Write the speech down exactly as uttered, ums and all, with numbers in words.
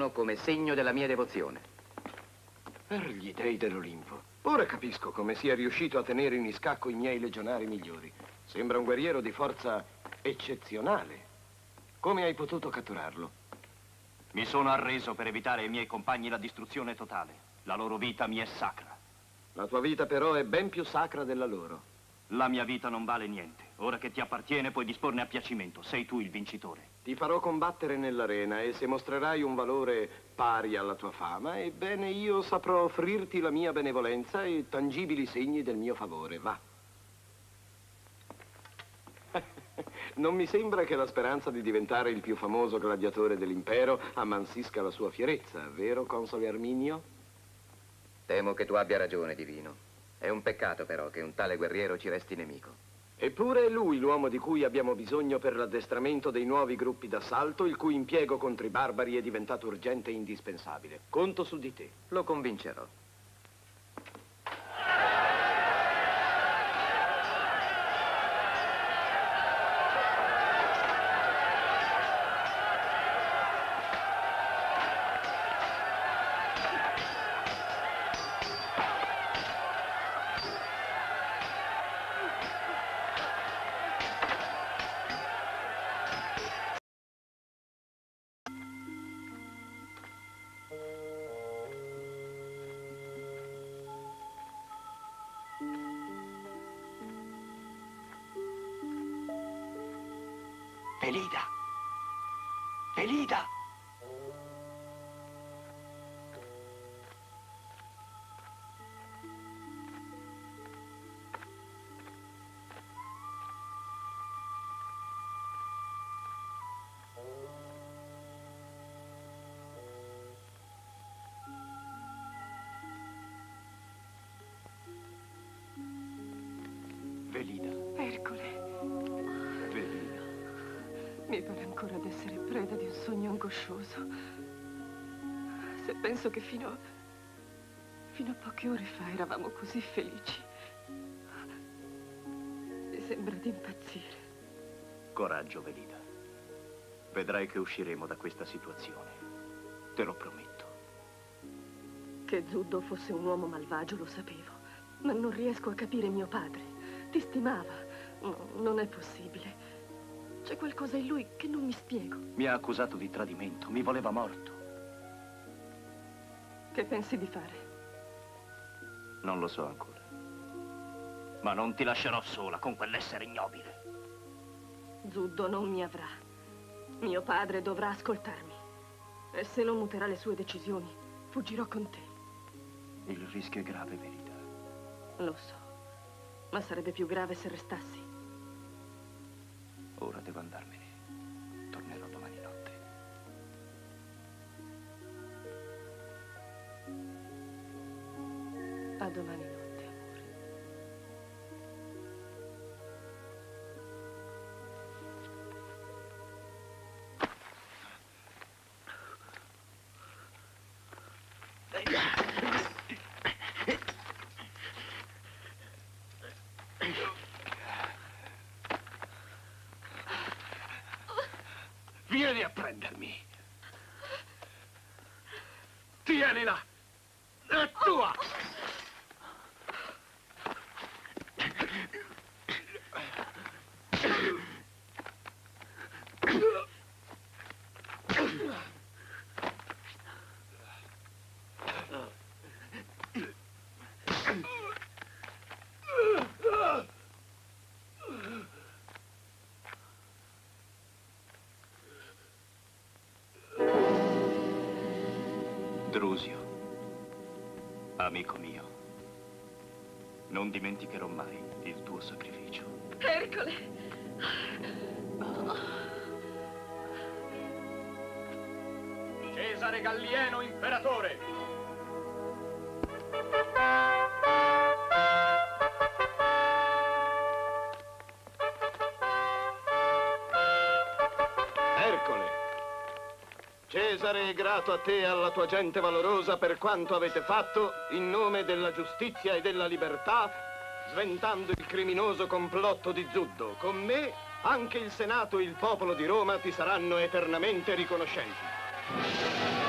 divino come segno della mia devozione. Per gli dei dell'Olimpo. Ora capisco come sia riuscito a tenere in scacco i miei legionari migliori. Sembra un guerriero di forza eccezionale. Come hai potuto catturarlo? Mi sono arreso per evitare ai miei compagni la distruzione totale. La loro vita mi è sacra. La tua vita però è ben più sacra della loro. La mia vita non vale niente. Ora che ti appartiene puoi disporne a piacimento. Sei tu il vincitore. Ti farò combattere nell'arena e se mostrerai un valore pari alla tua fama, ebbene io saprò offrirti la mia benevolenza e tangibili segni del mio favore. Va. Non mi sembra che la speranza di diventare il più famoso gladiatore dell'impero ammansisca la sua fierezza, vero, console Arminio? Temo che tu abbia ragione, divino. È un peccato però che un tale guerriero ci resti nemico. Eppure è lui l'uomo di cui abbiamo bisogno per l'addestramento dei nuovi gruppi d'assalto, il cui impiego contro i barbari è diventato urgente e indispensabile. Conto su di te. Lo convincerò. Velida! Velida! Velida. Ercole. Velida. Mi pare ancora d'essere preda di un sogno angoscioso. Se penso che fino, fino a poche ore fa eravamo così felici, mi sembra di impazzire. Coraggio, Velida. Vedrai che usciremo da questa situazione. Te lo prometto. Che Zuddo fosse un uomo malvagio lo sapevo, ma non riesco a capire mio padre. Ti stimava. No, non è possibile. C'è qualcosa in lui che non mi spiego. Mi ha accusato di tradimento, mi voleva morto. Che pensi di fare? Non lo so ancora. Ma non ti lascerò sola con quell'essere ignobile. Zuddo non mi avrà. Mio padre dovrà ascoltarmi. E se non muterà le sue decisioni, fuggirò con te. Il rischio è grave, Velida. Lo so, ma sarebbe più grave se restassi. Ora devo andarmene. Tornerò domani notte. A domani notte, amore. Vieni a prendermi. Tienila. È tua. Drusio, amico mio, non dimenticherò mai il tuo sacrificio. Ercole! Cesare Gallieno, imperatore! Ercole! Cesare è grato a te e alla tua gente valorosa per quanto avete fatto in nome della giustizia e della libertà, sventando il criminoso complotto di Zuddo. Con me, anche il Senato e il popolo di Roma ti saranno eternamente riconoscenti.